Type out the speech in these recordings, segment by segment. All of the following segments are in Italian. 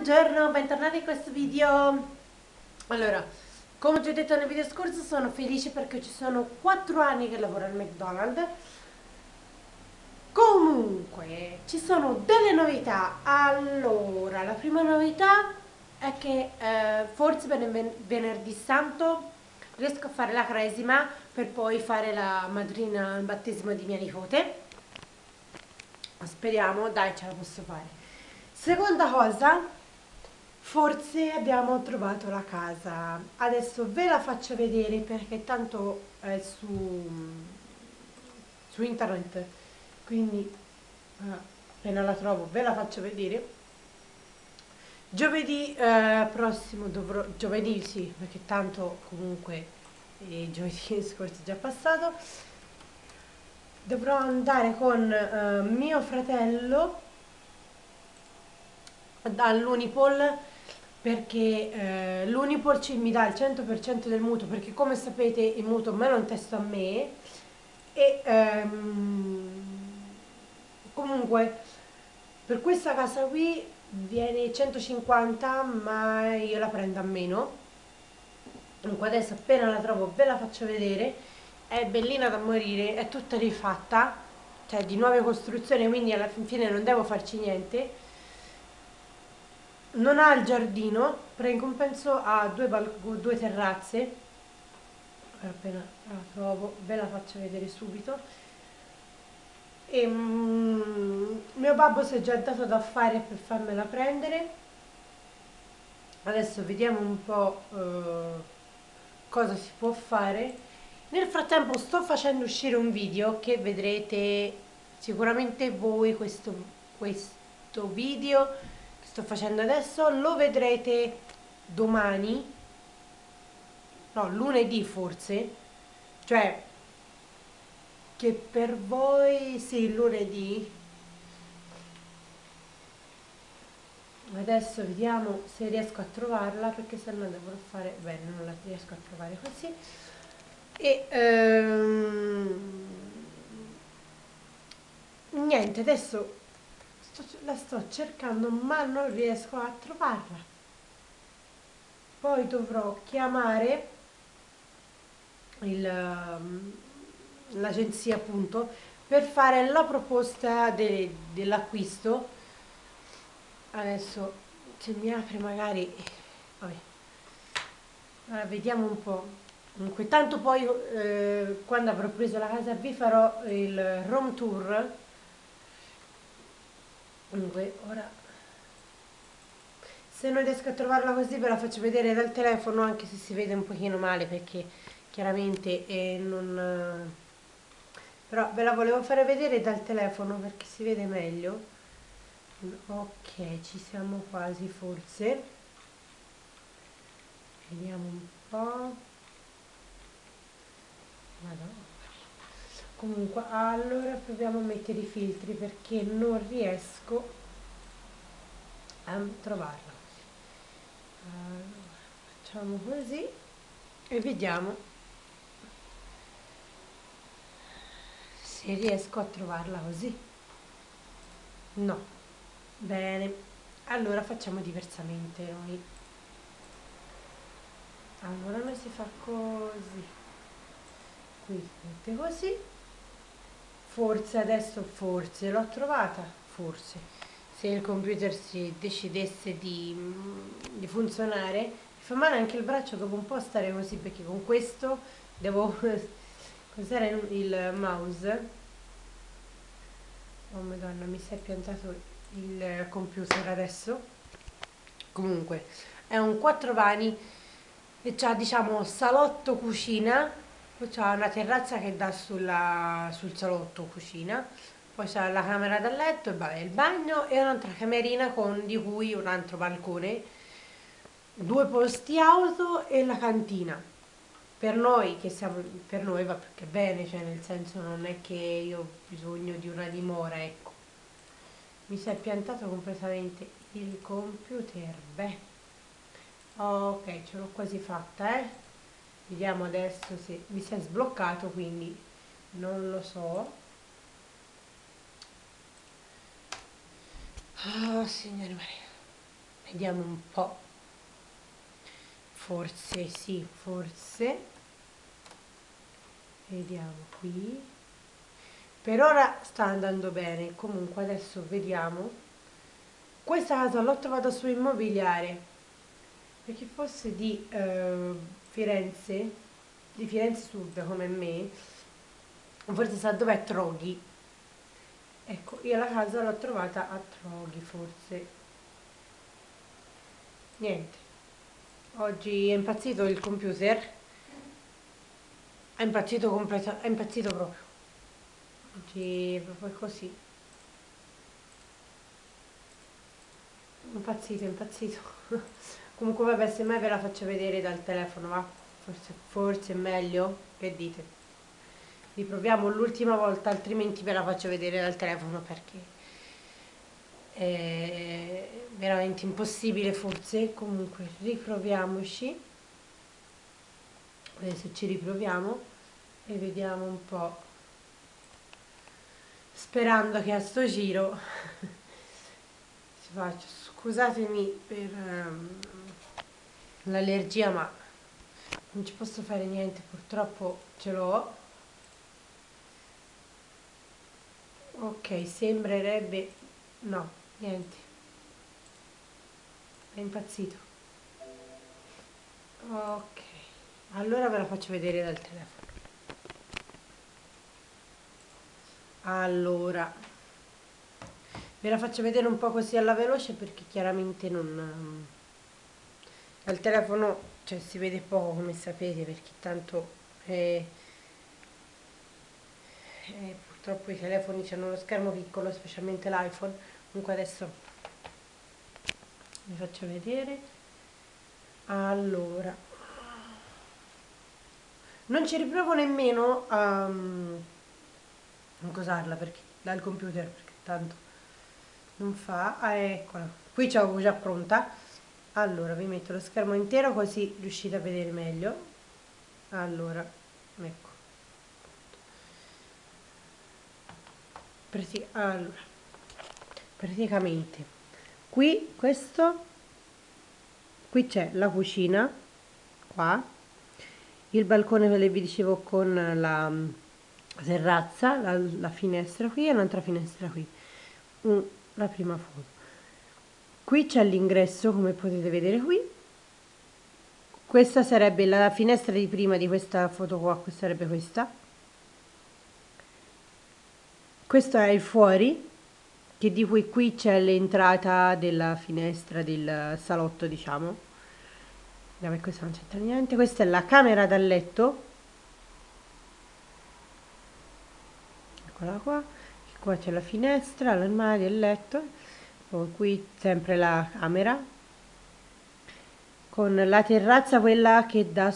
Buongiorno, bentornati in questo video. Allora, come già detto nel video scorso, sono felice perché ci sono 4 anni che lavoro al McDonald's. Comunque, ci sono delle novità. Allora, la prima novità è che forse per venerdì santo riesco a fare la cresima per poi fare la madrina al battesimo di mia nipote. Speriamo, dai, ce la posso fare. Seconda cosa, forse abbiamo trovato la casa. Adesso ve la faccio vedere perché tanto è su internet, quindi appena la trovo ve la faccio vedere. Giovedì prossimo dovrò, giovedì sì, perché tanto comunque giovedì scorso è già passato, dovrò andare con mio fratello all'Unipol perché l'Unipol mi dà il 100% del mutuo, perché come sapete il mutuo me lo intesto a me e comunque per questa casa qui viene 150 ma io la prendo a meno. Comunque adesso appena la trovo ve la faccio vedere. È bellina da morire, è tutta rifatta, cioè di nuove costruzioni, quindi alla fine non devo farci niente. Non ha il giardino, però in compenso ha due terrazze. Appena la trovo ve la faccio vedere subito. E mio babbo si è già dato da fare per farmela prendere. Adesso vediamo un po' cosa si può fare. Nel frattempo sto facendo uscire un video che vedrete sicuramente voi. Questo video che sto facendo adesso lo vedrete domani, no, lunedì forse, cioè che per voi sì, lunedì. Adesso vediamo se riesco a trovarla, perché se no dovrò fare bene, non la riesco a trovare così. E niente, adesso la sto cercando ma non riesco a trovarla. Poi dovrò chiamare l'agenzia appunto per fare la proposta dell'acquisto. Adesso se mi apre magari, vabbè. Allora, vediamo un po'. Comunque tanto poi quando avrò preso la casa vi farò il room tour. Comunque ora, se non riesco a trovarla così ve la faccio vedere dal telefono, anche se si vede un pochino male perché chiaramente non però ve la volevo fare vedere dal telefono perché si vede meglio. Ok, ci siamo quasi forse. Vediamo un po'. Madonna. Comunque, allora proviamo a mettere i filtri perché non riesco a trovarla. Allora, facciamo così e vediamo se riesco a trovarla così. No. Bene. Allora facciamo diversamente noi. Allora noi si fa così. Qui si mette così. Forse adesso, forse l'ho trovata, forse. Se il computer si decidesse di funzionare, mi fa male anche il braccio dopo un po' stare così perché con questo devo cos'era il mouse. Oh madonna, mi si è piantato il computer adesso. Comunque è un 4 vani e c'ha diciamo salotto cucina, poi c'ha una terrazza che dà sul salotto cucina, poi c'ha la camera da letto, il bagno e un'altra camerina con di cui un altro balcone, due posti auto e la cantina. Per noi che siamo, per noi va più che bene, cioè nel senso non è che io ho bisogno di una dimora, ecco. Mi si è piantato completamente il computer, beh. Ok, ce l'ho quasi fatta, eh. Vediamo adesso se mi si è sbloccato, quindi non lo so. Oh, signore Maria. Vediamo un po'. Forse sì, forse. Vediamo qui. Per ora sta andando bene. Comunque adesso vediamo. Questa casa l'ho trovata su Immobiliare, perché fosse Firenze, di Firenze Sud come me, forse sa dov'è Troghi. Ecco, io la casa l'ho trovata a Troghi, forse. Niente. Oggi è impazzito il computer. È impazzito è impazzito proprio. Oggi è proprio così. Impazzito, impazzito. Comunque vabbè, semmai ve la faccio vedere dal telefono, va? Forse è meglio? Che dite? Riproviamo l'ultima volta, altrimenti ve la faccio vedere dal telefono perché è veramente impossibile forse. Comunque riproviamoci. Adesso ci riproviamo e vediamo un po'. Sperando che a sto giro si faccia. Scusatemi per l'allergia, ma non ci posso fare niente, purtroppo ce l'ho. Ok, sembrerebbe... no, niente, è impazzito. Ok, allora ve la faccio vedere dal telefono. Allora, ve la faccio vedere un po' così alla veloce perché chiaramente non... al telefono, cioè, si vede poco come sapete perché tanto purtroppo i telefoni hanno uno schermo piccolo, specialmente l'iPhone. Comunque adesso vi faccio vedere. Allora, non ci riprovo nemmeno a cosarla perché dal computer, perché tanto non fa. Ah, eccola, qui ce l'avevo già pronta. Allora vi metto lo schermo intero così riuscite a vedere meglio. Allora, ecco, allora, praticamente qui c'è la cucina qua, il balcone che vi dicevo con la terrazza, la finestra qui e un'altra finestra qui, la prima foto. Qui c'è l'ingresso come potete vedere qui. Questa sarebbe la finestra di prima di questa foto qua, questa sarebbe questa. Questo è il fuori, che di cui qui c'è l'entrata della finestra del salotto, diciamo. Vabbè, questa non c'entra niente. Questa è la camera da letto. Eccola qua. Qua c'è la finestra, l'armadio, il letto. Poi qui sempre la camera. Con la terrazza, quella che dà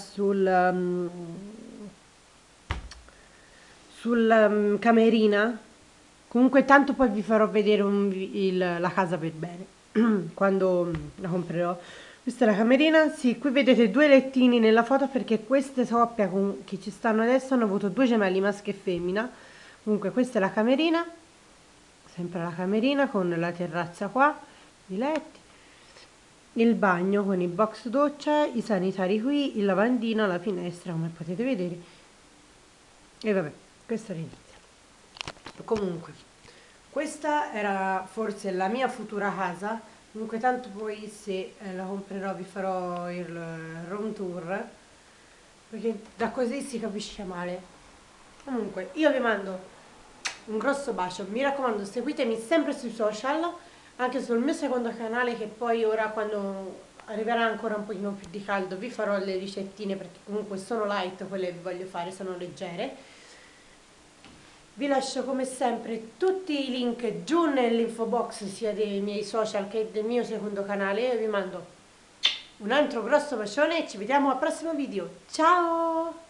sul camerina. Comunque tanto poi vi farò vedere la casa per bene quando la comprerò. Questa è la camerina, sì, qui vedete due lettini nella foto perché queste coppia che ci stanno adesso hanno avuto due gemelli, maschio e femmina. Comunque questa è la camerina, sempre la camerina con la terrazza qua, i letti, il bagno con il box doccia, i sanitari qui, il lavandino, la finestra come potete vedere. E vabbè, questo è l'inizio. Comunque, questa era forse la mia futura casa. Comunque tanto poi se la comprerò vi farò il room tour, perché da così si capisce male. Comunque io vi mando un grosso bacio, mi raccomando seguitemi sempre sui social, anche sul mio secondo canale, che poi ora quando arriverà ancora un pochino più di caldo vi farò le ricettine, perché comunque sono light quelle che vi voglio fare, sono leggere. Vi lascio come sempre tutti i link giù nell'info box sia dei miei social che del mio secondo canale. Vi mando un altro grosso bacione e ci vediamo al prossimo video. Ciao!